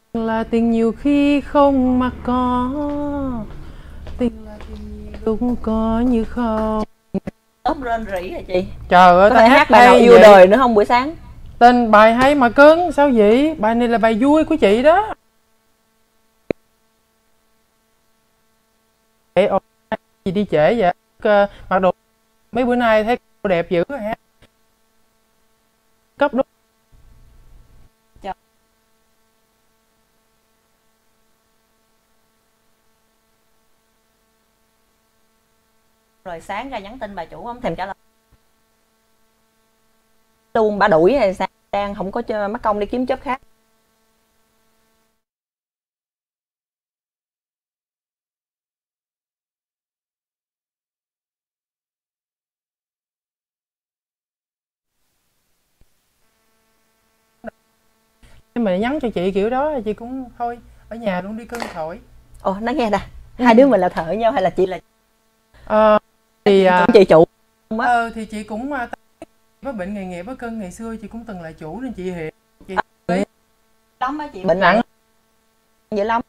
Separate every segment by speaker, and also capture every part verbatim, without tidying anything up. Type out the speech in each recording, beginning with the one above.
Speaker 1: Là tình nhiều khi không mà có, tình là tình lúc có như không.
Speaker 2: ốm rên rỉ hả chị?
Speaker 1: Trời ơi,
Speaker 2: Có
Speaker 1: ta
Speaker 2: thể
Speaker 1: hát
Speaker 2: hát bài nào
Speaker 1: hay
Speaker 2: yêu
Speaker 1: vậy?
Speaker 2: đời nữa không buổi sáng?
Speaker 1: Tên bài hay mà cưng, sao vậy? Bài này là bài vui của chị đó. Ê, ồ, chị đi trễ vậy? Ờ, mặc đồ mấy bữa nay thấy cô đẹp dữ rồi ha. Cấp đúng.
Speaker 2: Rồi sáng ra nhắn tin bà chủ không thèm trả lời luôn, bà đuổi hay sao? Đang không có cho mất công đi kiếm job khác.
Speaker 1: Nhưng mà nhắn cho chị kiểu đó chị cũng thôi ở nhà luôn đi cưng thôi.
Speaker 2: Ồ, nó nghe nè, hai đứa mình là thợ nhau hay là chị là
Speaker 1: Ờ, thì à,
Speaker 2: chị chủ không á?
Speaker 1: ờ, thì chị cũng à, có bệnh nghề nghiệp với cưng, ngày xưa chị cũng từng là chủ nên chị hiểu. Chị
Speaker 2: Lắm á chị,
Speaker 1: bệnh nặng
Speaker 2: dữ lắm.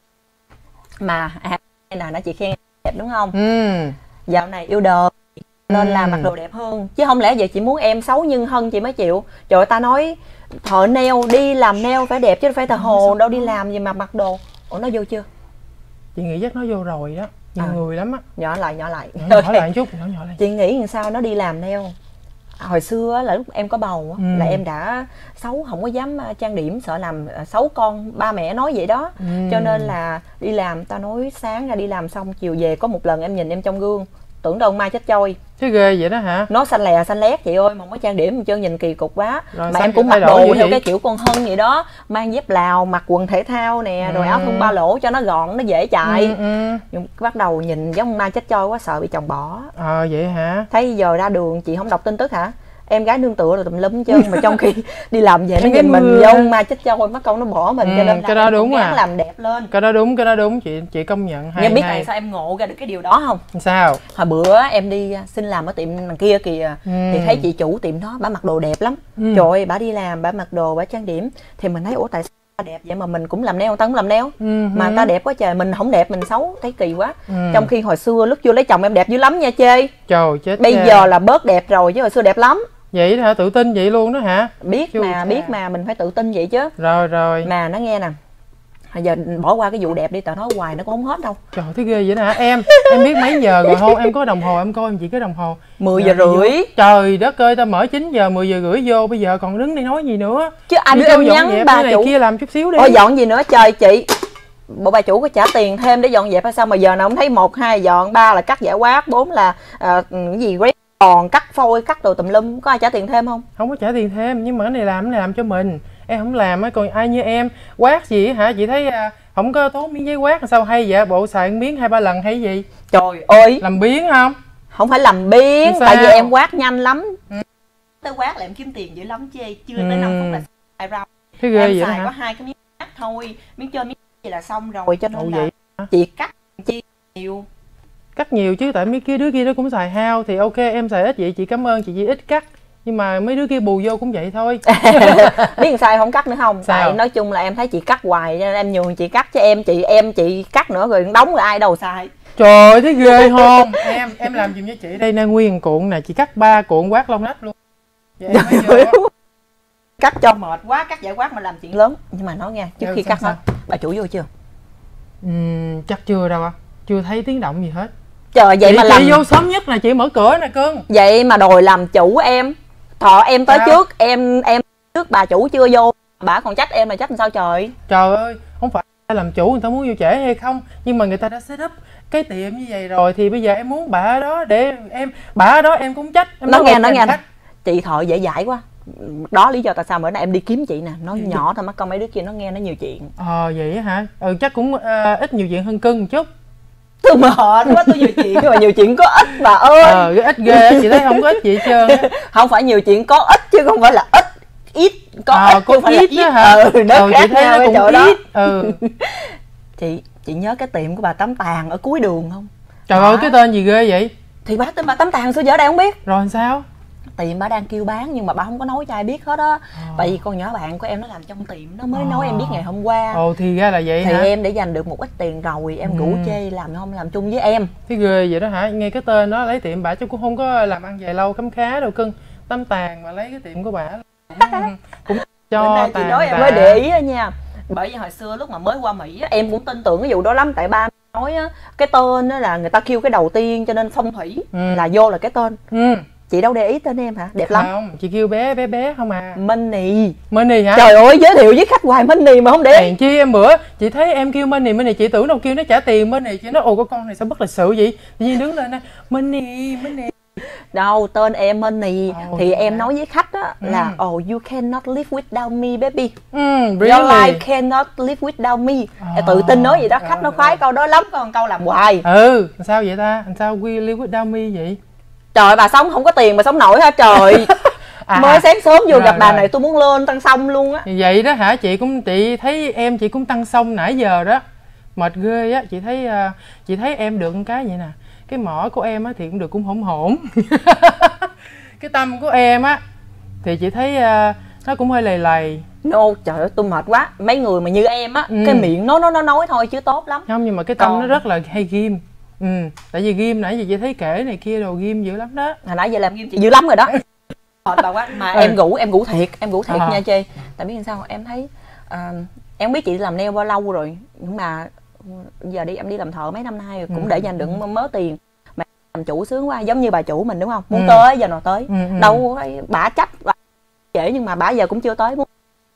Speaker 2: Mà à, nào nãy chị khen đẹp đúng không?
Speaker 1: ừ.
Speaker 2: Dạo này yêu đời nên
Speaker 1: Ừ.
Speaker 2: là mặc đồ đẹp hơn, chứ không lẽ giờ chị muốn em xấu nhưng hơn chị mới chịu. Trời ơi, ta nói thợ nail đi làm nail phải đẹp chứ không phải thợ hồ đâu đi làm gì mà mặc đồ. Ủa nó vô chưa?
Speaker 1: Chị nghĩ chắc nó vô rồi đó, nhiều
Speaker 2: À.
Speaker 1: người lắm á.
Speaker 2: Nhỏ lại nhỏ lại
Speaker 1: Nhỏ, nhỏ lại một chút, nhỏ nhỏ lại.
Speaker 2: Chị nghĩ làm sao nó đi làm nail. Hồi xưa á, là lúc em có bầu á,
Speaker 1: Ừ.
Speaker 2: là em đã xấu, không có dám à, trang điểm, sợ làm à, xấu con, ba mẹ nói vậy đó.
Speaker 1: Ừ.
Speaker 2: Cho nên là đi làm, ta nói sáng ra đi làm xong chiều về có một lần em nhìn em trong gương tưởng đâu mai chết trôi,
Speaker 1: Chứ ghê vậy đó hả?
Speaker 2: nó xanh lè xanh lét chị ơi, mà không có trang điểm một chân nhìn kỳ cục quá.
Speaker 1: Rồi
Speaker 2: Mà
Speaker 1: sao
Speaker 2: em cũng
Speaker 1: thay
Speaker 2: mặc
Speaker 1: đổi
Speaker 2: đồ
Speaker 1: dữ
Speaker 2: theo
Speaker 1: vậy?
Speaker 2: cái kiểu con Hân vậy đó, mang dép Lào, mặc quần thể thao nè, rồi
Speaker 1: Ừ.
Speaker 2: áo thun ba lỗ cho nó gọn nó dễ chạy.
Speaker 1: Ừ, ừ.
Speaker 2: Nhưng bắt đầu nhìn giống mai chết trôi quá, sợ bị chồng bỏ.
Speaker 1: Ờ vậy hả?
Speaker 2: Thấy giờ ra đường chị không đọc tin tức hả? Em gái nương tựa rồi tùm lum hết trơn, mà trong khi đi làm về nó
Speaker 1: Em gái
Speaker 2: nhìn mình
Speaker 1: mưa.
Speaker 2: giống mai chết trôi, mất công nó bỏ mình.
Speaker 1: Ừ,
Speaker 2: Cho nên là
Speaker 1: cái đó
Speaker 2: em cũng
Speaker 1: đúng
Speaker 2: gắng
Speaker 1: à.
Speaker 2: làm đẹp lên.
Speaker 1: Cái đó đúng, cái đó đúng, chị chị công nhận hay.
Speaker 2: Nhưng biết
Speaker 1: hay.
Speaker 2: tại sao em ngộ ra được cái điều đó không?
Speaker 1: Sao?
Speaker 2: Hồi bữa em đi xin làm ở tiệm đằng kia kìa,
Speaker 1: Ừ.
Speaker 2: thì thấy chị chủ tiệm đó, bà mặc đồ đẹp lắm.
Speaker 1: Ừ.
Speaker 2: Trời ơi, bà đi làm, bà mặc đồ, bà trang điểm. Thì mình thấy, ủa tại sao bà đẹp vậy mà mình cũng làm nail, ta cũng làm nail.
Speaker 1: Ừ.
Speaker 2: Mà ta đẹp quá trời, mình không đẹp, mình xấu, thấy kỳ quá.
Speaker 1: Ừ.
Speaker 2: Trong khi hồi xưa lúc chưa lấy chồng em đẹp dữ lắm nha chê.
Speaker 1: Trời chết
Speaker 2: Bây
Speaker 1: nha.
Speaker 2: giờ là bớt đẹp rồi chứ hồi xưa đẹp lắm.
Speaker 1: Vậy đó hả? Tự tin vậy luôn đó hả?
Speaker 2: Biết
Speaker 1: Chu
Speaker 2: mà,
Speaker 1: cha.
Speaker 2: biết mà, mình phải tự tin vậy chứ.
Speaker 1: Rồi rồi.
Speaker 2: Mà nó nghe nè, bây giờ bỏ qua cái vụ đẹp đi, tao nói hoài nó cũng không hết đâu.
Speaker 1: Trời thấy ghê vậy đó hả? Em em biết mấy giờ rồi không? Em có đồng hồ em coi em chỉ cái đồng hồ.
Speaker 2: Mười giờ
Speaker 1: Giờ
Speaker 2: rưỡi.
Speaker 1: vô. Trời đất ơi, ta mở chín giờ, mười giờ rưỡi vô, bây giờ còn đứng đây nói gì nữa?
Speaker 2: Chứ ai
Speaker 1: Đi
Speaker 2: biết
Speaker 1: kêu
Speaker 2: em
Speaker 1: dọn
Speaker 2: nhắn
Speaker 1: dẹp
Speaker 2: bà
Speaker 1: cái này
Speaker 2: chủ.
Speaker 1: kia làm chút xíu đi.
Speaker 2: Ôi dọn gì nữa trời chị. Bộ bà chủ có trả tiền thêm để dọn dẹp hay sao mà giờ nào cũng thấy một hai dọn, ba là cắt giải quát, bốn là à, cái gì quét còn cắt phôi, cắt đồ tùm lum, có ai trả tiền thêm không?
Speaker 1: Không có trả tiền thêm, nhưng mà cái này làm cái này làm cho mình. Em không làm á, còn ai như em quát gì hả? Chị thấy à, không có tốn miếng giấy quát sao hay vậy? Bộ xài miếng hai ba lần hay gì?
Speaker 2: Trời ơi,
Speaker 1: Làm biếng không?
Speaker 2: không phải làm biếng,
Speaker 1: Sao?
Speaker 2: tại vì em quát nhanh lắm.
Speaker 1: Ừ.
Speaker 2: Tới quát là em kiếm tiền dữ lắm chứ, chưa
Speaker 1: Ừ.
Speaker 2: tới năm phút là xài rau.
Speaker 1: Thế ghê
Speaker 2: Em
Speaker 1: vậy đó
Speaker 2: xài có
Speaker 1: hả?
Speaker 2: hai cái miếng cắt thôi, miếng trên miếng gì là xong rồi, cho nên
Speaker 1: Ồ,
Speaker 2: là
Speaker 1: vậy hả?
Speaker 2: chị cắt chi nhiều.
Speaker 1: Cắt nhiều chứ, tại mấy cái đứa kia nó cũng xài hao thì ok em xài ít vậy chị cảm ơn chị chỉ ít cắt, nhưng mà mấy đứa kia bù vô cũng vậy thôi.
Speaker 2: Biết sao không cắt nữa không?
Speaker 1: Sao?
Speaker 2: Tại nói chung là em thấy chị cắt hoài cho nên em nhường chị cắt, chứ em chị em chị cắt nữa rồi đóng rồi ai đâu xài.
Speaker 1: Trời ơi thấy ghê không? Em em làm giùm cho chị đây nè, nguyên cuộn nè, chị cắt ba cuộn quát lông nách luôn. Vậy em mới vô á.
Speaker 2: Cắt cho mệt quá, cắt giải quát mà làm chuyện lớn. Nhưng mà nói nghe, trước
Speaker 1: Ừ,
Speaker 2: khi
Speaker 1: sao,
Speaker 2: cắt
Speaker 1: sao?
Speaker 2: hết bà chủ vô chưa?
Speaker 1: Ừm, chắc chưa đâu ạ. Chưa thấy tiếng động gì hết.
Speaker 2: Trời vậy
Speaker 1: Chị,
Speaker 2: mà
Speaker 1: chị
Speaker 2: làm
Speaker 1: vô sớm nhất là chị mở cửa nè cưng.
Speaker 2: vậy mà đòi làm chủ em. Thọ em tới
Speaker 1: Sao?
Speaker 2: trước, em em trước bà chủ chưa vô, bà còn trách em là trách làm sao trời.
Speaker 1: Trời ơi, không phải làm chủ người ta muốn vô trễ hay không, nhưng mà người ta đã set up cái tiệm như vậy rồi thì bây giờ em muốn bà ở đó để em bà ở đó em cũng trách em
Speaker 2: Nó
Speaker 1: nói
Speaker 2: nghe
Speaker 1: một
Speaker 2: nó
Speaker 1: ngàn
Speaker 2: nghe nè,
Speaker 1: khách.
Speaker 2: chị Thọ dễ dãi quá. Đó lý do tại sao bữa nay em đi kiếm chị nè, nói nhỏ thôi, mất công mấy đứa kia nó nghe nó nhiều chuyện.
Speaker 1: Ờ vậy á hả? Ừ chắc cũng ờ, ít nhiều chuyện hơn cưng một chút.
Speaker 2: Tôi mệt quá, tôi nhiều chuyện nhưng mà nhiều chuyện có ích bà ơi.
Speaker 1: Ờ cái ít ghê á, chị thấy không có ít gì hết trơn á.
Speaker 2: Không phải nhiều chuyện có ích chứ không phải là ít. Ít có
Speaker 1: Ờ,
Speaker 2: ít chứ
Speaker 1: có
Speaker 2: không phải là
Speaker 1: ít
Speaker 2: ít
Speaker 1: đó hả?
Speaker 2: Ừ, nó
Speaker 1: Ừ,
Speaker 2: khác
Speaker 1: chị thấy
Speaker 2: nhau
Speaker 1: nó
Speaker 2: cái
Speaker 1: cũng
Speaker 2: chỗ đó.
Speaker 1: ít. Ừ.
Speaker 2: Chị chị nhớ cái tiệm của bà Tám Tàn ở cuối đường không?
Speaker 1: Trời
Speaker 2: Đó.
Speaker 1: ơi cái tên gì ghê vậy?
Speaker 2: Thì bà tên bà Tám Tàn xưa giờ ở đây không biết.
Speaker 1: Rồi sao?
Speaker 2: tiệm bà đang kêu bán nhưng mà bà không có nói cho ai biết hết á. À. Tại vì con nhỏ bạn của em nó làm trong tiệm nó mới à. nói em biết ngày hôm qua.
Speaker 1: Ồ thì ra là vậy
Speaker 2: thì
Speaker 1: hả?
Speaker 2: Em để dành được một ít tiền rồi em ừ. rủ chê làm không làm chung với em.
Speaker 1: Cái ghê vậy đó hả? Nghe cái tên đó lấy tiệm bà chứ cũng không có làm ăn dài lâu khấm khá đâu cưng. Tăm tàn mà lấy cái tiệm của bà cũng cho tàn.
Speaker 2: Nói em mới để ý đó nha. Bởi vì hồi xưa lúc mà mới qua Mỹ á, em cũng tin tưởng cái vụ đó lắm. Tại ba nói á, cái tên đó là người ta kêu cái đầu tiên cho nên phong thủy ừ. là vô là cái tên. Ừ. Chị đâu để ý tên em hả? Đẹp lắm.
Speaker 1: Không, chị kêu bé bé bé không à.
Speaker 2: Money.
Speaker 1: Money hả?
Speaker 2: Trời ơi, giới thiệu với khách hoài Money mà không để ý.
Speaker 1: Chi em bữa chị thấy em kêu Money Money, chị tưởng đâu kêu nó trả tiền Money, chị nói ồ cái con này sao bất lịch sự vậy. Tự nhiên đứng lên nè, Money Money.
Speaker 2: Đâu, tên em Money. Oh, thì em nói với khách á ừ. là oh you cannot live without me baby. Mm, really? Your life cannot live without me. Oh, tự tin nói gì đó, khách nó khoái câu đó lắm, còn câu làm hoài.
Speaker 1: Ừ, sao vậy ta? Sao we live without me vậy?
Speaker 2: Trời, bà sống không có tiền mà sống nổi hả trời. À, mới sáng sớm vô rồi, gặp bà rồi. Này tôi muốn lên tăng sông luôn á.
Speaker 1: Vậy đó hả? Chị cũng chị thấy em chị cũng tăng sông nãy giờ đó. Mệt ghê á, chị thấy uh, chị thấy em được một cái vậy nè. Cái mỏ của em á thì cũng được cũng hổn hổn. Cái tâm của em á thì chị thấy uh, nó cũng hơi lầy lầy.
Speaker 2: No, trời ơi tôi mệt quá. Mấy người mà như em á, ừ. cái miệng nó nó nó nói thôi chứ tốt lắm.
Speaker 1: Không, nhưng mà cái tâm Còn... nó rất là hay ghim. Ừ, tại vì ghim nãy giờ chị thấy kể này kia đồ ghim dữ lắm đó.
Speaker 2: Hồi nãy giờ làm ghim chị dữ lắm rồi đó. Mệt bà quá mà ừ. em ngủ em ngủ thiệt, em ngủ thiệt à. Nha chị. Tại biết sao em thấy uh, em biết chị làm nail bao lâu rồi nhưng mà giờ đi em đi làm thợ mấy năm nay rồi, cũng ừ. để dành được mớ tiền mà làm chủ sướng quá, giống như bà chủ mình đúng không, muốn ừ. tới giờ nào tới ừ. đâu phải bả trách bà trễ nhưng mà bả giờ cũng chưa tới. Muốn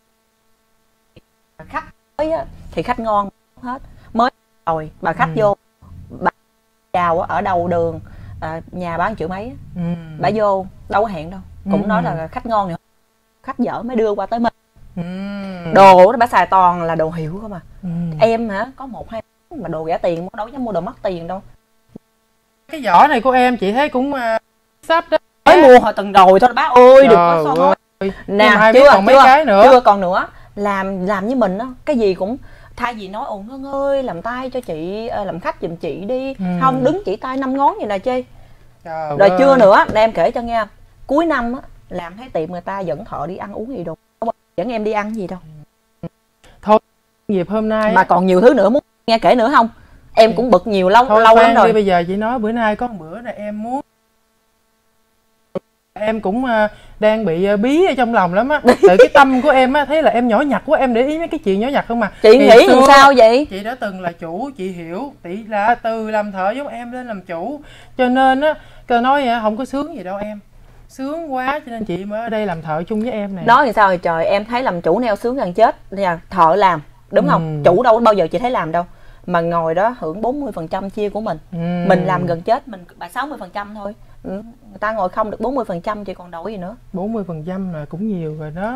Speaker 2: khách tới á, thì khách ngon hết mới rồi bà khách ừ. vô bà chào ở đầu đường à, nhà bán triệu mấy ừ. bà vô đâu có hẹn đâu cũng ừ. nói là khách ngon thì khách dở mới đưa qua tới mình ừ. đồ đó bà xài toàn là đồ hiệu không à ừ. Em hả có một hai mà đồ rẻ tiền đâu dám mua đồ mắc tiền đâu.
Speaker 1: Cái vỏ này của em chị thấy cũng uh, sắp đó
Speaker 2: mới mua hồi tuần rồi thôi bác ơi. Đừng có so thôi nè chưa
Speaker 1: còn mấy
Speaker 2: chưa,
Speaker 1: cái nữa
Speaker 2: chưa còn nữa làm làm với mình á cái gì cũng thay vì nói ồ Ngân ơi làm tay cho chị làm khách giùm chị đi ừ. không đứng chỉ tay năm ngón vậy nè chi rồi ơi. Chưa nữa để em kể cho nghe cuối năm á làm thấy tiệm người ta dẫn thợ đi ăn uống gì đâu dẫn em đi ăn gì đâu
Speaker 1: thôi dịp hôm nay
Speaker 2: mà còn nhiều thứ nữa muốn nghe kể nữa không em ừ. cũng bực nhiều lâu thôi, lâu lắm rồi
Speaker 1: đi, bây giờ chị nói bữa nay có một bữa này em muốn em cũng uh, đang bị uh, bí ở trong lòng lắm á. Tại cái tâm của em á thấy là em nhỏ nhặt quá, em để ý mấy cái chuyện nhỏ nhặt không mà.
Speaker 2: Chị thì nghĩ làm sao vậy?
Speaker 1: Chị đã từng là chủ, chị hiểu tỷ là từ làm thợ giống em lên làm chủ, cho nên á cơ nói vậy, không có sướng gì đâu em, sướng quá cho nên chị mới ở đây làm thợ chung với em này.
Speaker 2: Nói thì sao thì trời, em thấy làm chủ neo sướng gần chết nha, thợ làm đúng ừ. không? Chủ đâu bao giờ chị thấy làm đâu, mà ngồi đó hưởng bốn mươi phần trăm chia của mình, ừ. mình làm gần chết mình bà sáu mươi phần trăm thôi. Ừ. Người ta ngồi không được bốn mươi phần trăm chị còn đổi gì nữa.
Speaker 1: Bốn mươi phần trăm là cũng nhiều rồi đó.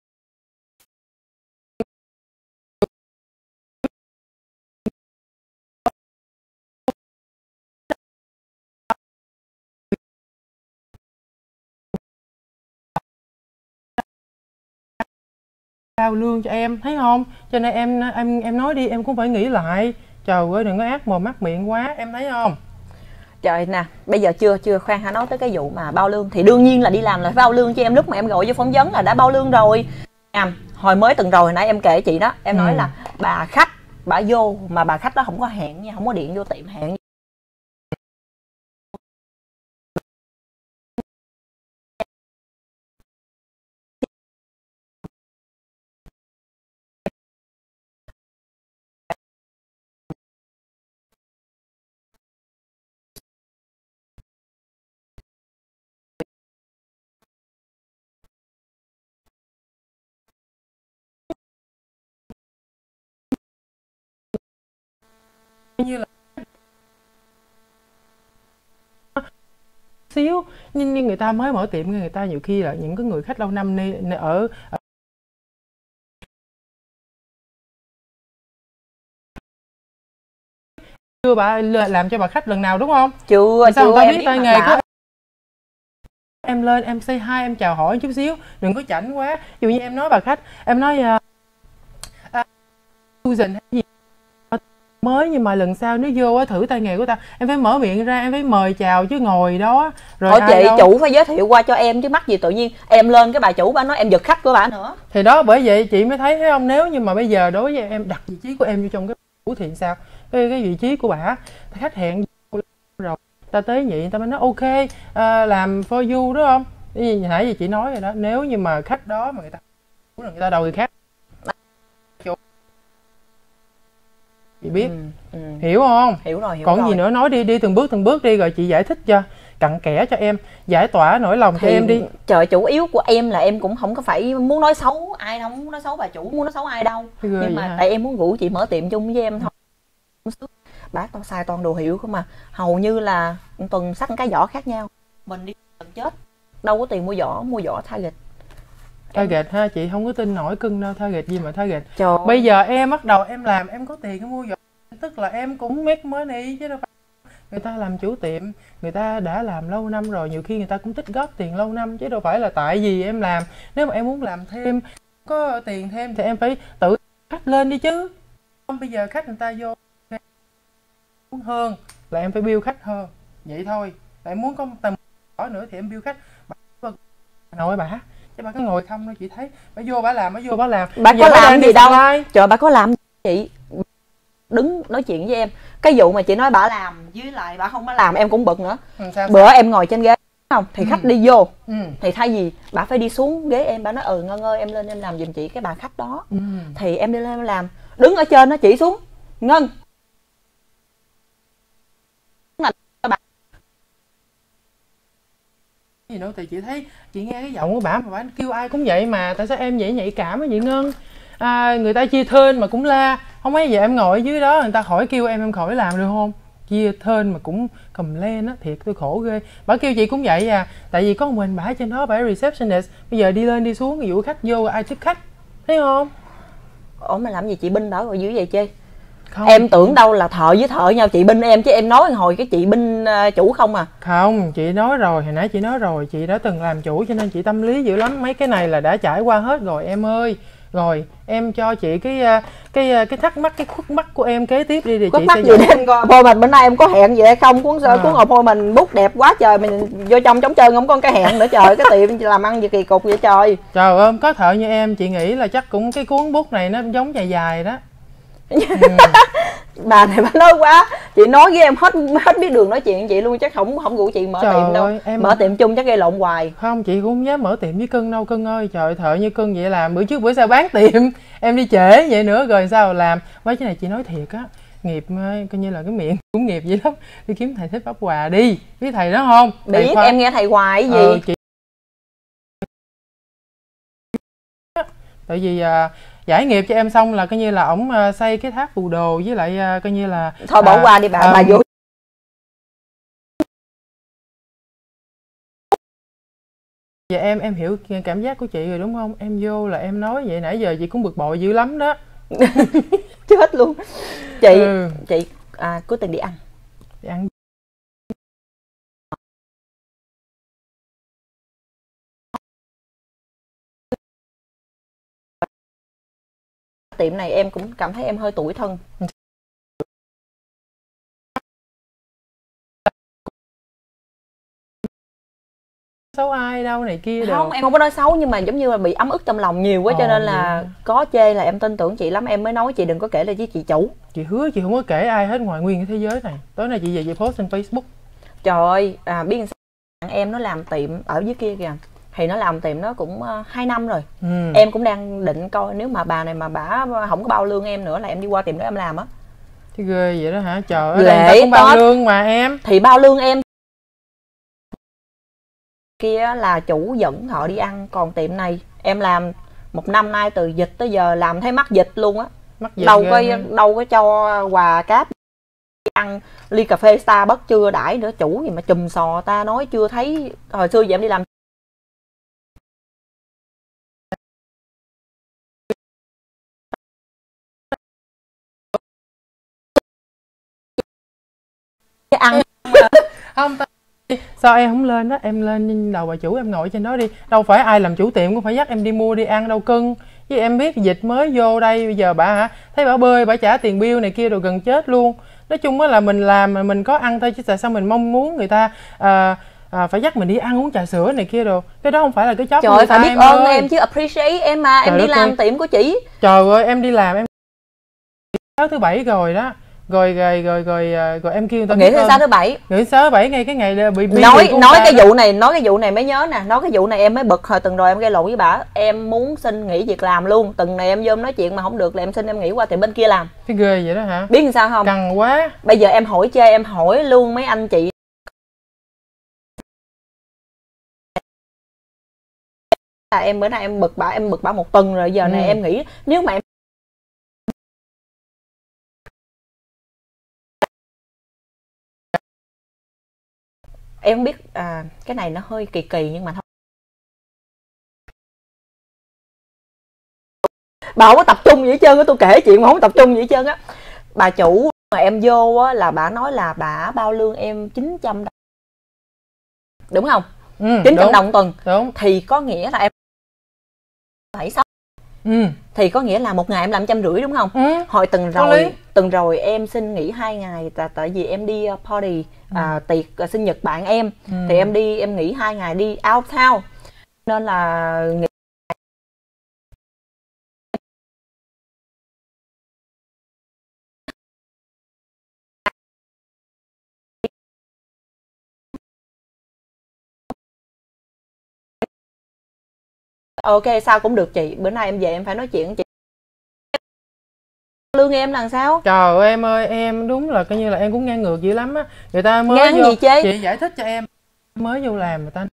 Speaker 1: Cao lương cho em thấy không, cho nên em em em nói đi em cũng phải nghĩ lại. Trời ơi đừng có ác mồm mắc miệng quá, em thấy không.
Speaker 2: Trời nè, bây giờ chưa chưa khoan hả, nói tới cái vụ mà bao lương thì đương nhiên là đi làm là phải bao lương cho em, lúc mà em gọi vô phỏng vấn là đã bao lương rồi. À, hồi mới từng rồi hồi nãy em kể chị đó, em ừ. nói là bà khách bà vô mà bà khách đó không có hẹn nha, không có điện vô tiệm hẹn.
Speaker 1: Như là xíu nhưng, nhưng người ta mới mở tiệm, người ta nhiều khi là những cái người khách lâu năm đi ở, ở chưa bà làm cho bà khách lần nào đúng không?
Speaker 2: Chưa,
Speaker 1: sao
Speaker 2: chưa
Speaker 1: người ta
Speaker 2: em
Speaker 1: biết tay nghề của em lên em say hi em chào hỏi chút xíu, đừng có chảnh quá. Ví dụ như em nói bà khách, em nói uh, uh, Susan hay gì mới, nhưng mà lần sau nếu vô á thử tay nghề của ta, em phải mở miệng ra, em phải mời chào chứ ngồi đó rồi
Speaker 2: thôi chị
Speaker 1: đâu.
Speaker 2: chủ phải giới thiệu qua cho em chứ mắc gì tự nhiên em lên cái bà chủ bà nói em giật khách của bà nữa.
Speaker 1: Thì đó, bởi vậy chị mới thấy, thấy không, nếu như mà bây giờ đối với em đặt vị trí của em vô trong cái chủ thì sao, cái cái vị trí của bà, khách hẹn rồi ta tế nhị ta mới nói ok, à, làm for you đúng không? Cái gì nãy giờ chị nói rồi đó, nếu như mà khách đó mà người ta người ta đầu người khác chị biết.
Speaker 2: Ừ, ừ.
Speaker 1: Hiểu không?
Speaker 2: Hiểu rồi, hiểu
Speaker 1: còn
Speaker 2: rồi.
Speaker 1: gì nữa nói đi, đi từng bước từng bước đi, rồi chị giải thích cho cặn kẽ cho em, giải tỏa nỗi lòng
Speaker 2: thì
Speaker 1: cho em đi.
Speaker 2: trời, chủ yếu của em là em cũng không có phải muốn nói xấu ai đâu, muốn nói xấu bà chủ, muốn nói xấu ai đâu, nhưng mà hả? Tại em muốn rủ chị mở tiệm chung với em thôi. Bác tao xài toàn đồ hiệu không mà, hầu như là tuần xách cái vỏ khác nhau, mình đi gần chết đâu có tiền mua vỏ, mua vỏ Target.
Speaker 1: Target ha, chị không có tin nổi cưng đâu, Target gì mà Target.
Speaker 2: Trời.
Speaker 1: Bây giờ em bắt đầu em làm, em có tiền em mua vỏ, tức là em cũng make money chứ đâu phải. Người ta làm chủ tiệm, người ta đã làm lâu năm rồi, nhiều khi người ta cũng tích góp tiền lâu năm chứ đâu phải là tại vì em làm. Nếu mà em muốn làm thêm, có tiền thêm thì em phải tự khách lên đi chứ. Không bây giờ khách người ta vô muốn hơn là em phải build khách hơn, vậy thôi. Lại muốn có tầm đó nữa thì em build khách. Bà nội bà chứ bà cứ ngồi không đâu, chị thấy bà vô bà làm, bà vô bà làm.
Speaker 2: Bà
Speaker 1: giờ
Speaker 2: có làm gì đâu
Speaker 1: like.
Speaker 2: Trời, bà có làm chị đứng nói chuyện với em. Cái vụ mà chị nói bà làm với lại bà không có làm em cũng bực nữa.
Speaker 1: Ừ, sao,
Speaker 2: bữa
Speaker 1: sao?
Speaker 2: Em ngồi trên ghế không thì ừ. khách đi vô,
Speaker 1: ừ.
Speaker 2: thì thay vì bà phải đi xuống ghế em, bà nói ừ Ngân ơi em lên em làm giùm chị cái bà khách đó, ừ. thì em đi lên em làm, đứng ở trên nó chỉ xuống Ngân
Speaker 1: gì nữa. Thì chị thấy, chị nghe cái giọng của bà mà bà kêu ai cũng vậy mà, tại sao em vậy nhạy cảm á vậy Ngân? À, người ta chia thên mà cũng la, không mấy giờ em ngồi ở dưới đó người ta khỏi kêu em em khỏi làm được không? Chia thên mà cũng cầm lên á, thiệt tôi khổ ghê. Bà kêu chị cũng vậy à, tại vì có một mình bà ở trên đó, bà là receptionist, bây giờ đi lên đi xuống ví dụ khách vô ai tiếp khách, thấy không?
Speaker 2: Ủa mà làm gì chị binh đó rồi dưới vậy chứ? Không. Em tưởng đâu là thợ với thợ nhau chị binh em, chứ em nói hồi cái chị binh uh, chủ không à.
Speaker 1: Không, chị nói rồi, hồi nãy chị nói rồi, chị đã từng làm chủ cho nên chị tâm lý dữ lắm. Mấy cái này là đã trải qua hết rồi em ơi. Rồi em cho chị cái cái cái thắc mắc, cái khuất mắt của em kế tiếp đi thì
Speaker 2: khuất
Speaker 1: chị
Speaker 2: mắt
Speaker 1: sẽ
Speaker 2: gì để em coi appointment bữa nay em có hẹn gì hay không, cuốn à. cuốn appointment book đẹp quá trời, mình vô trong trống trơn không có cái hẹn nữa trời. Cái tiệm làm ăn gì kỳ cục vậy trời.
Speaker 1: Trời ơi, có thợ như em chị nghĩ là chắc cũng cái cuốn book này nó giống dài dài đó. ừ.
Speaker 2: Bà này bà nói quá, chị nói với em hết hết biết đường nói chuyện với chị luôn, chắc không không rủ chị mở trời tiệm đâu. Ơi, em mở tiệm chung chắc gây lộn hoài.
Speaker 1: Không, chị cũng không dám mở tiệm với Cưng đâu Cưng ơi. Trời, thợ như Cưng vậy là bữa trước bữa sau bán tiệm em đi trễ vậy nữa rồi sao làm. Mấy cái này chị nói thiệt á, nghiệp coi như là cái miệng cũng nghiệp vậy lắm. Đi kiếm thầy Thích Pháp Hòa đi, biết thầy đó không?
Speaker 2: Biết, khoa... em nghe thầy hoài cái gì.
Speaker 1: ờ, chị... Tại vì à, giải nghiệp cho em xong là coi như là ổng uh, xây cái tháp Phù Đồ với lại uh, coi như là
Speaker 2: thôi bỏ uh, qua đi bà uh, bà vô.
Speaker 1: Giờ em em hiểu cảm giác của chị rồi đúng không? Em vô là em nói vậy, nãy giờ chị cũng bực bội dữ lắm đó.
Speaker 2: Chết luôn. Chị ừ. chị à, cuối tuần đi ăn.
Speaker 1: Đi ăn.
Speaker 2: Tiệm này em cũng cảm thấy em hơi tủi thân.
Speaker 1: Xấu ai đâu này kia
Speaker 2: không
Speaker 1: được.
Speaker 2: Em không có nói xấu, nhưng mà giống như là bị ấm ức trong lòng nhiều quá, ờ, cho nên là vậy. Có chê là em tin tưởng chị lắm, em mới nói chị đừng có kể lại với chị chủ.
Speaker 1: Chị hứa chị không có kể ai hết ngoài nguyên cái thế giới này. Tối nay chị về chị post trên Facebook.
Speaker 2: Trời ơi, à, biết sao em nó làm tiệm ở dưới kia kìa, thì nó làm tiệm nó cũng uh, hai năm rồi. ừ. Em cũng đang định coi nếu mà bà này mà bà không có bao lương em nữa là em đi qua tiệm đó em làm á.
Speaker 1: Chứ ghê vậy đó hả? Trời ơi, đây cũng bao lương mà em.
Speaker 2: Thì bao lương em kia là chủ dẫn họ đi ăn, còn tiệm này em làm một năm nay từ dịch tới giờ làm thấy mắc dịch luôn á. Đâu có đâu có cho quà cáp đi ăn ly cà phê Starbucks chưa đãi nữa, chủ gì mà chùm sò ta nói chưa thấy. Hồi xưa giờ em đi làm ăn
Speaker 1: không ta... Sao em không lên đó, em lên đầu bà chủ em ngồi trên đó đi. Đâu phải ai làm chủ tiệm cũng phải dắt em đi mua đi ăn đâu Cưng. Chứ em biết dịch mới vô đây bây giờ bà hả thấy bả bơi, bả trả tiền bill này kia rồi gần chết luôn. Nói chung á là mình làm mà mình có ăn thôi, chứ tại sao mình mong muốn người ta à, à, phải dắt mình đi ăn uống trà sữa này kia rồi. Cái đó không phải là cái job
Speaker 2: trời
Speaker 1: của người
Speaker 2: phải
Speaker 1: ta,
Speaker 2: biết
Speaker 1: em
Speaker 2: ơn
Speaker 1: ơi.
Speaker 2: em chứ, appreciate em mà. Trời em đi làm ơi. Tiệm của chị,
Speaker 1: trời ơi em đi làm em sáu thứ bảy rồi đó, rồi rồi rồi rồi rồi em kêu người ta
Speaker 2: nghĩ thứ sáu thứ bảy,
Speaker 1: nghĩ sáu thứ bảy ngay cái ngày bị
Speaker 2: nói nói cái vụ này, nói cái vụ này mới nhớ nè, nói cái vụ này em mới bực. Hồi từng rồi em gây lộn với bả, em muốn xin nghỉ việc làm luôn. Từng này em vô em nói chuyện mà không được là em xin em nghỉ qua tiệm bên kia làm.
Speaker 1: Cái ghê vậy đó hả?
Speaker 2: Biết làm sao không?
Speaker 1: Căng quá.
Speaker 2: Bây giờ em hỏi chơi, em hỏi luôn mấy anh chị là em bữa nay em bực bả, em bực bả một tuần rồi. Giờ ừ. này em nghĩ nếu mà em em không biết à, cái này nó hơi kỳ kỳ nhưng mà thôi, bà không có tập trung gì hết trơn á. Tôi kể chuyện mà không tập trung gì hết trơn á. Bà chủ mà em vô á là bà nói là bà bao lương em chín trăm đồng, đúng không? Ừ, chín trăm đồng tuần. Đúng. Thì có nghĩa là em bảy sáu, ừ. Thì có nghĩa là một ngày em làm trăm rưỡi đúng không? Ừ. Hồi từng rồi từng rồi em xin nghỉ hai ngày tại tại vì em đi party, ừ. à, tiệc à, sinh nhật bạn em, ừ. Thì em đi em nghỉ hai ngày đi out town nên là nghỉ. Ok sao cũng được chị, bữa nay em về em phải nói chuyện với chị. Lương em là sao?
Speaker 1: Trời ơi em ơi, em đúng là coi như là em cũng ngang ngược dữ lắm á. Người ta mới
Speaker 2: ngang
Speaker 1: vô,
Speaker 2: gì chị?
Speaker 1: chị giải thích cho em, mới vô làm người ta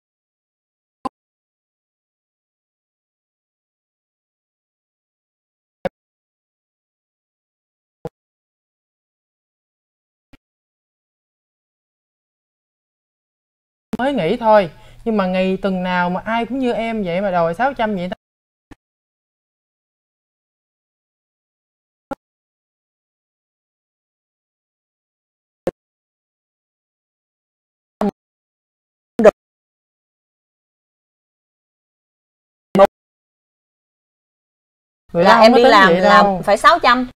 Speaker 1: mới nghỉ thôi, nhưng mà ngày tuần nào mà ai cũng như em vậy mà đòi sáu trăm vậy ta. Người
Speaker 2: là em đi làm làm phải sáu trăm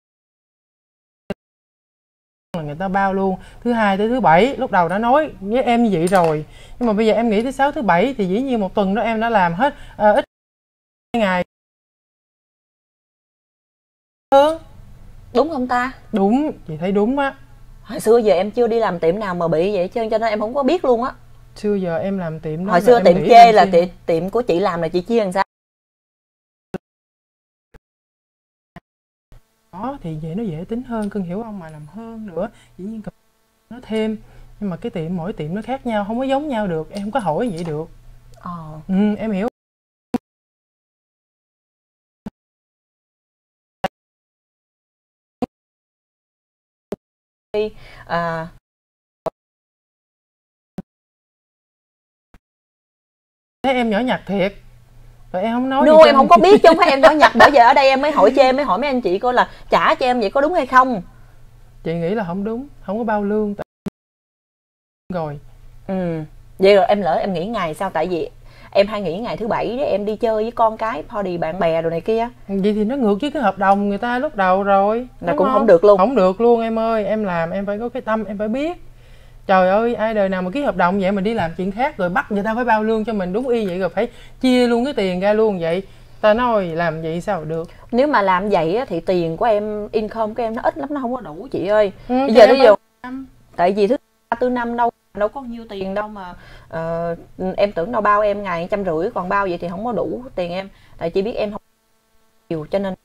Speaker 1: là người ta bao luôn thứ hai tới thứ bảy. Lúc đầu đã nói với em như vậy rồi, nhưng mà bây giờ em nghĩ thứ sáu thứ bảy thì dĩ nhiên một tuần đó em đã làm hết à, ít ngày hơn.
Speaker 2: Đúng không ta?
Speaker 1: Đúng, chị thấy đúng á.
Speaker 2: Hồi xưa giờ em chưa đi làm tiệm nào mà bị vậy chứ, cho nên em không có biết luôn á.
Speaker 1: Xưa giờ em làm tiệm đó.
Speaker 2: Hồi xưa tiệm chê là tiệm, tiệm của chị làm là chị chia làm sao?
Speaker 1: Đó thì vậy nó dễ tính hơn, cưng hiểu không? Mà làm hơn nữa dĩ nhiên nó thêm, nhưng mà cái tiệm mỗi tiệm nó khác nhau, không có giống nhau được, em không có hỏi vậy được. Ờ. Ừ, em hiểu.
Speaker 2: À,
Speaker 1: thấy em nhỏ nhặt thiệt. Rồi em không nói
Speaker 2: no, em không có biết chứ không phải em nhỏ nhặt. Bởi giờ ở đây em mới hỏi cho em mới hỏi mấy anh chị coi là trả cho em vậy có đúng hay không.
Speaker 1: Chị nghĩ là không đúng, không có bao lương rồi.
Speaker 2: Ừ, vậy rồi em lỡ em nghỉ ngày sao? Tại vì em hay nghỉ ngày thứ bảy để em đi chơi với con cái, party bạn bè rồi này kia.
Speaker 1: Vậy thì nó ngược với cái hợp đồng người ta lúc đầu rồi.
Speaker 2: Là cũng không? không được luôn.
Speaker 1: Không được luôn em ơi, em làm em phải có cái tâm, em phải biết. Trời ơi, ai đời nào mà ký hợp đồng vậy mà đi làm chuyện khác rồi bắt người ta phải bao lương cho mình đúng y vậy, rồi phải chia luôn cái tiền ra luôn vậy. Ta nói làm vậy sao được.
Speaker 2: Nếu mà làm vậy á, thì tiền của em, income của em nó ít lắm, nó không có đủ chị ơi. Ừ, bây giờ ví dụ tại vì thứ ba tư năm đâu đâu có nhiêu tiền đâu mà uh, em tưởng đâu bao em ngày trăm rưỡi, còn bao vậy thì không có đủ tiền em. Tại chị biết em không nhiều cho nên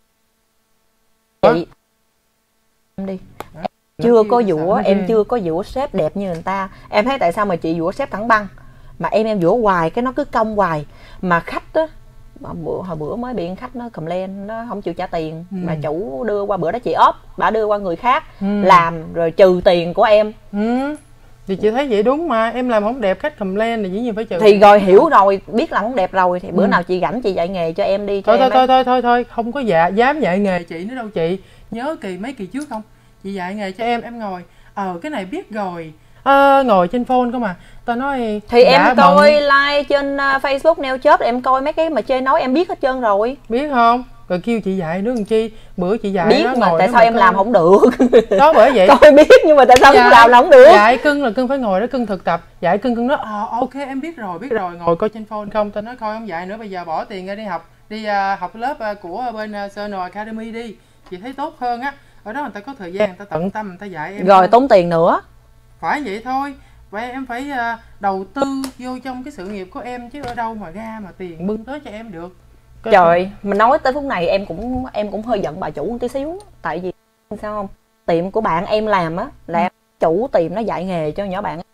Speaker 2: chị em đi em chưa có dũa, em chưa có dũa sếp đẹp như người ta. Em thấy tại sao mà chị dũa sếp thẳng băng mà em em dũa hoài cái nó cứ cong hoài. Mà khách á, bữa hồi bữa mới bị khách nó complain nó không chịu trả tiền, ừ. Mà chủ đưa qua, bữa đó chị off, bà đưa qua người khác, ừ. Làm rồi trừ tiền của em.
Speaker 1: Ừ. Thì chị thấy vậy đúng mà, em làm không đẹp khách complain thì dĩ nhiên phải trừ.
Speaker 2: Thì rồi hiểu rồi, biết làm không đẹp rồi thì bữa ừ. nào chị rảnh chị dạy nghề cho em đi. Cho
Speaker 1: thôi
Speaker 2: em
Speaker 1: thôi, thôi thôi thôi thôi không có dạ dám dạy nghề chị nữa đâu chị. Nhớ kỳ mấy kỳ trước không, chị dạy nghề cho em em ngồi ờ cái này biết rồi. À, ngồi trên phone cơ mà tao nói
Speaker 2: thì em coi bận. Like trên uh, Facebook Nail Shop em coi mấy cái mà chơi nói em biết hết trơn rồi.
Speaker 1: Biết không? rồi kêu chị dạy nữa làm chi. Bữa chị dạy
Speaker 2: biết
Speaker 1: đó,
Speaker 2: mà
Speaker 1: ngồi
Speaker 2: tại
Speaker 1: đó
Speaker 2: sao em
Speaker 1: coi.
Speaker 2: làm không được?
Speaker 1: Đó bởi vậy
Speaker 2: Coi biết nhưng mà tại sao không làm là không được?
Speaker 1: Dạy cưng là cưng phải ngồi đó cưng thực tập. Dạy cưng cưng nói ờ ok em biết rồi biết rồi, ngồi coi trên phone không. Tao nói coi không dạy nữa, bây giờ bỏ tiền ra đi học, đi uh, học lớp uh, của bên uh, Seno Academy đi, chị thấy tốt hơn á. Ở đó người ta có thời gian, người ta tận tâm, người ta dạy em
Speaker 2: Rồi
Speaker 1: thôi.
Speaker 2: tốn tiền nữa.
Speaker 1: Phải vậy thôi. Vậy em phải uh, đầu tư vô trong cái sự nghiệp của em, chứ ở đâu mà ra mà tiền bưng tới cho em được. Coi
Speaker 2: Trời, mình nói tới phút này em cũng em cũng hơi giận bà chủ một tí xíu. Tại vì sao không? Tiệm của bạn em làm á là em chủ tiệm nó dạy nghề cho nhỏ bạn.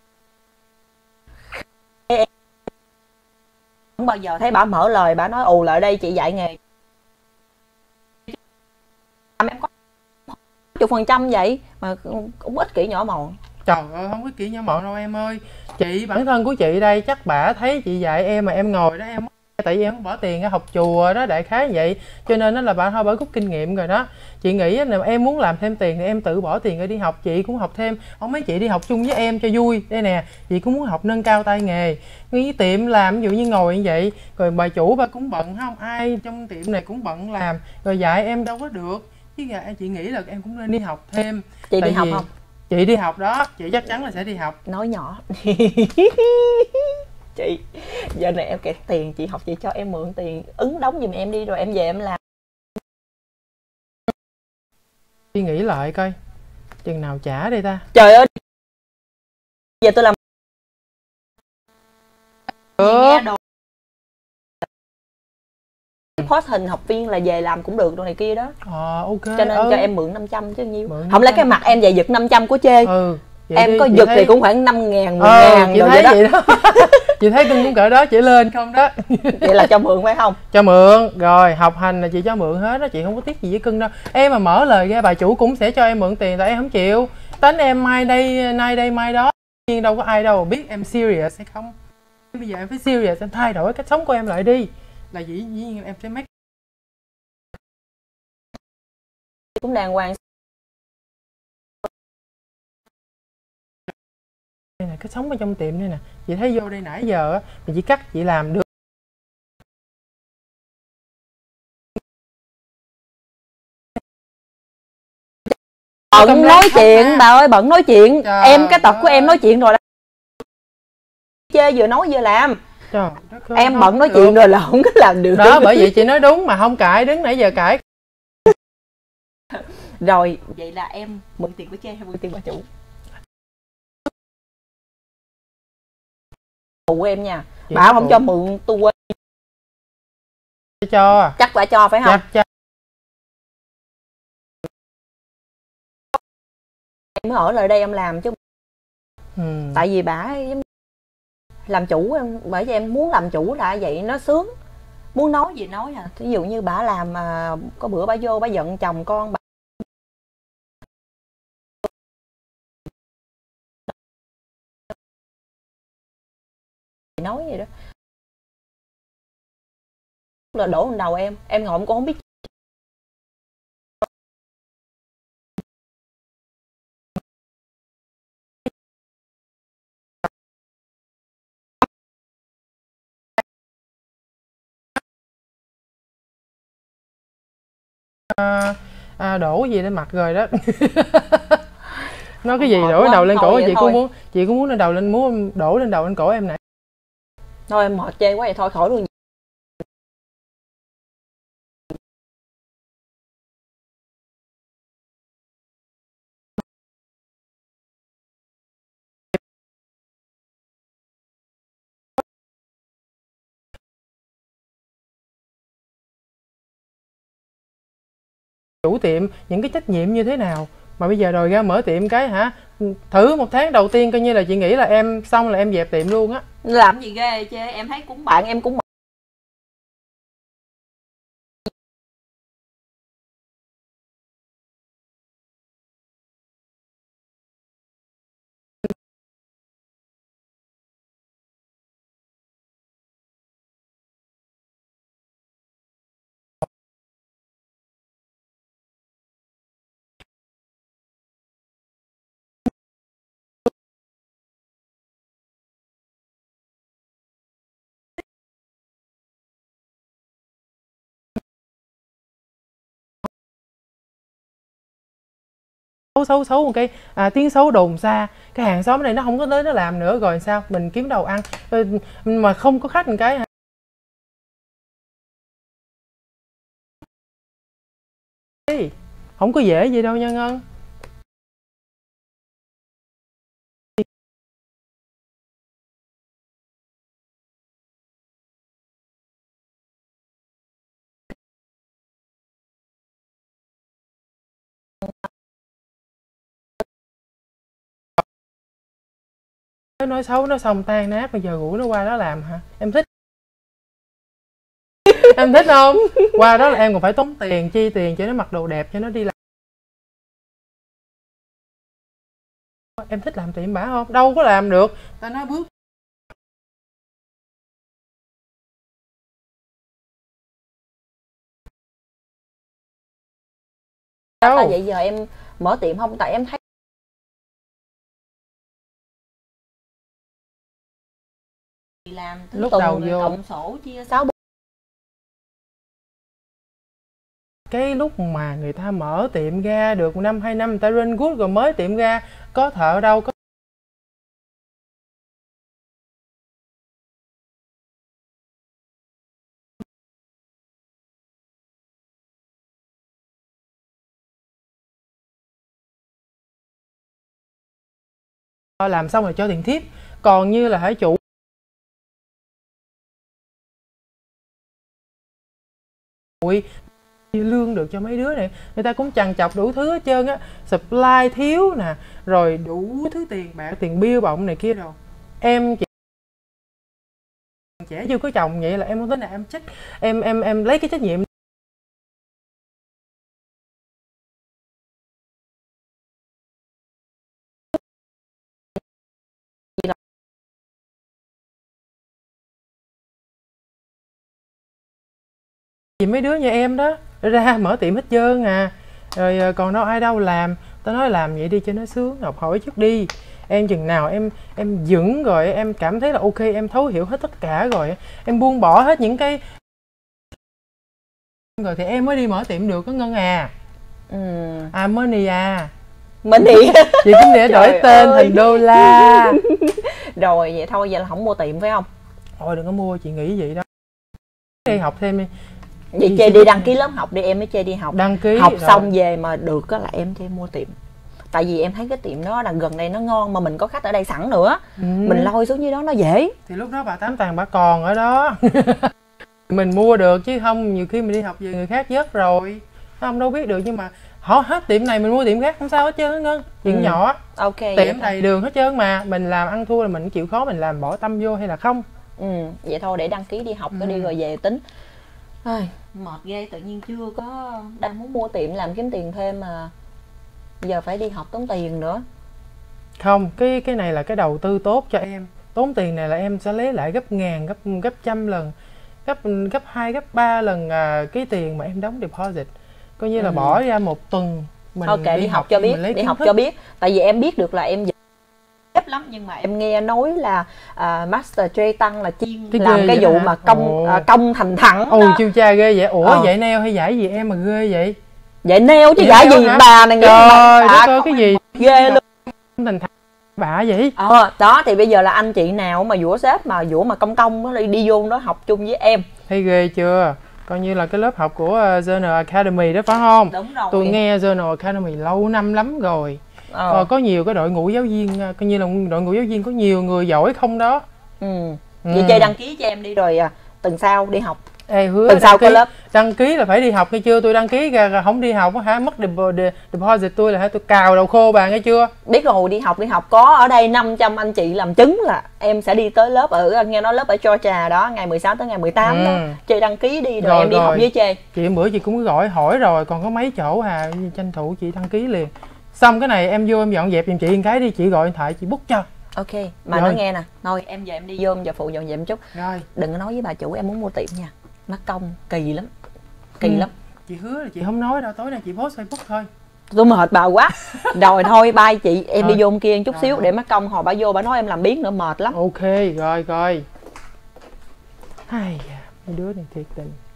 Speaker 2: Không bao giờ thấy bà mở lời bà nói ù lại đây chị dạy nghề. Em có chục phần trăm vậy mà cũng ích kỷ nhỏ mọn.
Speaker 1: Trời ơi không có kỹ nhỏ mọn đâu em ơi. Chị bản thân của chị đây chắc bả thấy chị dạy em mà em ngồi đó em, tại vì em không bỏ tiền ra học chùa đó, đại khái vậy, cho nên nó là bà thôi bà rút kinh nghiệm rồi đó. Chị nghĩ là em muốn làm thêm tiền thì em tự bỏ tiền ra đi học, chị cũng học thêm. Không mấy chị đi học chung với em cho vui đây nè, chị cũng muốn học nâng cao tay nghề. Cái tiệm làm ví dụ như ngồi như vậy, rồi bà chủ bà cũng bận không, ai trong tiệm này cũng bận làm, rồi dạy em đâu có được. Chứ là chị nghĩ là em cũng nên đi học thêm.
Speaker 2: Chị
Speaker 1: tại
Speaker 2: đi học
Speaker 1: vì
Speaker 2: không?
Speaker 1: Chị đi học đó, chị chắc chắn là sẽ đi học.
Speaker 2: Nói nhỏ. Chị giờ này em kẹt tiền, chị học chị cho em mượn tiền ứng đóng giùm em đi rồi em về em làm.
Speaker 1: Suy nghĩ lại coi chừng nào trả đây ta.
Speaker 2: Trời ơi, giờ tôi làm
Speaker 1: Được.
Speaker 2: đồ post hình học viên là về làm cũng được đồ này kia đó.
Speaker 1: Ờ ok.
Speaker 2: Cho nên
Speaker 1: ừ.
Speaker 2: cho em mượn năm trăm chứ nhiêu.
Speaker 1: Mượn
Speaker 2: Không lẽ
Speaker 1: năm trăm.
Speaker 2: cái mặt em về giật năm trăm của chê.
Speaker 1: Ừ
Speaker 2: em
Speaker 1: đi,
Speaker 2: có
Speaker 1: chị
Speaker 2: giật
Speaker 1: thấy...
Speaker 2: thì cũng khoảng năm ngàn, mười
Speaker 1: ờ,
Speaker 2: ngàn
Speaker 1: chị
Speaker 2: rồi
Speaker 1: thấy
Speaker 2: vậy đó,
Speaker 1: vậy đó. Chị thấy cưng cũng cỡ đó, chị lên không đó.
Speaker 2: vậy là cho mượn phải không?
Speaker 1: Cho mượn rồi, học hành là chị cho mượn hết đó, chị không có tiếc gì với cưng đâu. Em mà mở lời ra bà chủ cũng sẽ cho em mượn tiền, tại em không chịu. Tính em mai đây nay đây mai đó, nhưng đâu có ai đâu biết em serious hay không. Bây giờ em phải serious, em thay đổi cách sống của em lại đi, là dĩ nhiên em sẽ make.
Speaker 2: Cũng đàng hoàng.
Speaker 1: Đây nè, cái sống ở trong tiệm đây nè, chị thấy vô đây nãy giờ á, chị cắt chị làm được.
Speaker 2: Bận nói chuyện bà ơi, bận nói chuyện.
Speaker 1: Trời
Speaker 2: em cái tật của
Speaker 1: ơi.
Speaker 2: em nói chuyện rồi đó, chê vừa nói vừa làm.
Speaker 1: Trời đất ơi,
Speaker 2: Em
Speaker 1: không
Speaker 2: bận nói
Speaker 1: được.
Speaker 2: chuyện rồi là không có làm được
Speaker 1: Đó bởi vậy chị nói đúng mà không cãi, đứng nãy giờ cãi.
Speaker 2: Rồi vậy là em mượn tiền của chê hay mượn tiền bà chủ? Phụ em nha.
Speaker 1: Chị
Speaker 2: Bà không
Speaker 1: phụ.
Speaker 2: cho mượn tôi quên.
Speaker 1: Cho
Speaker 2: Chắc bà cho phải không?
Speaker 1: chắc chắc
Speaker 2: Em mới ở lại đây em làm chứ.
Speaker 1: ừ.
Speaker 2: Tại vì bà làm chủ em, bởi vì em muốn làm chủ là vậy, nó sướng. Muốn nói gì nói à. Ví dụ như bà làm mà có bữa bà vô bà giận chồng con bà nói vậy đó là đổ lên đầu em. Em ngồi em cũng không biết.
Speaker 1: à, à, đổ gì lên mặt rồi đó. Nói cái gì
Speaker 2: Mệt
Speaker 1: đổ lên
Speaker 2: quá,
Speaker 1: đầu lên
Speaker 2: thôi
Speaker 1: cổ,
Speaker 2: vậy
Speaker 1: chị
Speaker 2: thôi.
Speaker 1: cũng muốn chị cũng muốn lên đầu lên muốn đổ lên đầu lên cổ em nè.
Speaker 2: Thôi em mệt chê quá vậy thôi khỏi luôn.
Speaker 1: Chủ tiệm những cái trách nhiệm như thế nào mà bây giờ đòi ra mở tiệm cái hả? Thử một tháng đầu tiên coi như là chị nghĩ là em xong là em dẹp tiệm luôn á.
Speaker 2: Làm gì ghê chứ, em thấy cũng bạn em cũng
Speaker 1: xấu xấu xấu một cái à, tiếng xấu đồn xa, cái hàng xóm này nó không có tới nó làm nữa rồi sao mình kiếm đầu ăn mà không có khách một cái hả? Không có dễ gì đâu nha Ngân. Nói xấu nó xong tan nát, bây giờ rủ nó qua đó làm hả? Em thích. Em thích không? Qua đó là em còn phải tốn tiền, chi tiền cho nó mặc đồ đẹp cho nó đi làm. Em thích làm tiệm bả không? Đâu có làm được. Ta nói bước
Speaker 2: đâu. Tại vậy giờ em mở tiệm không? Tại em thấy làm
Speaker 1: lúc đầu vô
Speaker 2: cộng sổ chia sáu.
Speaker 1: Cái lúc mà người ta mở tiệm ra được năm hai năm người ta run good rồi mới tiệm ra, có thợ đâu có. Làm xong rồi cho tiền tiếp, còn như là hãy chủ lương được cho mấy đứa này, người ta cũng chằn chọc đủ thứ hết trơn á, supply thiếu nè, rồi đủ thứ tiền bạc, tiền bill bọng này kia rồi. Em chị trẻ chưa có chồng vậy là em không tính nào em trách, em em em lấy cái trách nhiệm. Vì mấy đứa như em đó ra mở tiệm hết trơn à, rồi còn đâu ai đâu làm. Tao nói làm vậy đi cho nó sướng, học hỏi trước đi. Em chừng nào em em vững rồi, em cảm thấy là ok, em thấu hiểu hết tất cả rồi, em buông bỏ hết những cái rồi thì em mới đi mở tiệm được có Ngân à.
Speaker 2: Ừ.
Speaker 1: À money à.
Speaker 2: Money.
Speaker 1: Chị cũng để đổi tên ơi. Thành đô la.
Speaker 2: Rồi vậy thôi, vậy là không mua tiệm phải không?
Speaker 1: Thôi đừng có mua, chị nghĩ vậy đó. Đi học thêm đi.
Speaker 2: Vậy chơi đi đăng ký lớp học đi, em mới chơi đi học.
Speaker 1: Đăng ký
Speaker 2: học
Speaker 1: rồi.
Speaker 2: Xong về mà được á là em chơi mua tiệm. Tại vì em thấy cái tiệm đó là gần đây nó ngon, mà mình có khách ở đây sẵn nữa. Ừ. Mình lôi xuống dưới đó nó dễ.
Speaker 1: Thì lúc đó bà Tám Tàng bà còn ở đó. Mình mua được chứ không nhiều khi mình đi học về người khác vớt rồi. Không đâu biết được, nhưng mà họ hết tiệm này mình mua tiệm khác không sao hết trơn á Ngân. Chuyện ừ. nhỏ.
Speaker 2: Ok.
Speaker 1: Tiệm đầy đường hết trơn mà. Mình làm ăn thua là mình chịu khó mình làm, bỏ tâm vô hay là không.
Speaker 2: Ừ. Vậy thôi để đăng ký đi học ừ. đi rồi về tính. Ai, mệt ghê, tự nhiên chưa có đang muốn mua tiệm làm kiếm tiền thêm mà giờ phải đi học tốn tiền nữa.
Speaker 1: Không, cái cái này là cái đầu tư tốt cho em. Tốn tiền này là em sẽ lấy lại gấp ngàn, gấp gấp trăm lần, gấp gấp hai, gấp ba lần à, cái tiền mà em đóng deposit. Coi như là ừ. bỏ ra một tuần mình
Speaker 2: ok đi, đi học, học cho biết, đi học thức. cho biết. Tại vì em biết được là em dễ lắm, nhưng mà em nghe nói là uh, Master J Tăng là chuyên cái làm cái vụ hả? Mà công uh, công thành thẳng.
Speaker 1: Ồ chiêu cha ghê vậy. Ủa ờ. Dạy nail hay giải gì em mà ghê vậy?
Speaker 2: Dạy nail chứ giải gì hả? Bà này
Speaker 1: trời đất ơi, cái gì
Speaker 2: ghê luôn.
Speaker 1: Thành thẳng bả vậy.
Speaker 2: Ờ đó thì bây giờ là anh chị nào mà vũa sếp mà vũa mà công công đó, đi vô đó học chung với em.
Speaker 1: Thấy ghê chưa? Coi như là cái lớp học của uh, Journal Academy đó phải không?
Speaker 2: Đúng rồi.
Speaker 1: Tôi nghe Journal Academy lâu năm lắm rồi. Ờ. Ờ, có nhiều cái đội ngũ giáo viên, coi như là đội ngũ giáo viên có nhiều người giỏi không đó.
Speaker 2: Ừ. Ừ. Vậy chơi đăng ký cho em đi rồi à, tuần sau đi học.
Speaker 1: Ê, hứa
Speaker 2: tuần sau có lớp.
Speaker 1: Đăng ký là phải đi học nghe chưa? Tôi đăng ký ra không đi học hả? Mất deposit tôi là hả? Tôi cào đầu khô bà nghe chưa?
Speaker 2: Biết rồi, đi học đi học có ở đây năm trăm anh chị làm chứng là em sẽ đi tới lớp ở, nghe nói lớp ở Georgia đó, ngày mười sáu tới ngày mười tám ừ. đó. Chơi đăng ký đi rồi, rồi em đi rồi. Học với chơi.
Speaker 1: Chị bữa chị cũng gọi hỏi rồi, còn có mấy chỗ hà, tranh thủ chị đăng ký liền. Xong cái này em vô em dọn dẹp giùm chị một cái đi, chị gọi điện thoại chị book cho.
Speaker 2: Ok, mà nói nghe nè, thôi em giờ em đi vô em giờ phụ dọn dẹp một chút.
Speaker 1: Rồi.
Speaker 2: Đừng có nói với bà chủ em muốn mua tiệm nha. Mắc công kỳ lắm. Kỳ ừ. lắm.
Speaker 1: Chị hứa là chị không nói đâu, tối nay chị post Facebook thôi.
Speaker 2: Tôi mệt bà quá. Rồi thôi bye chị, em rồi. Đi vô bên kia một chút rồi. Xíu để mắc công hồi bà vô bà nói em làm biến nữa mệt lắm.
Speaker 1: Ok, rồi rồi. Hai, mấy đứa này thiệt tình.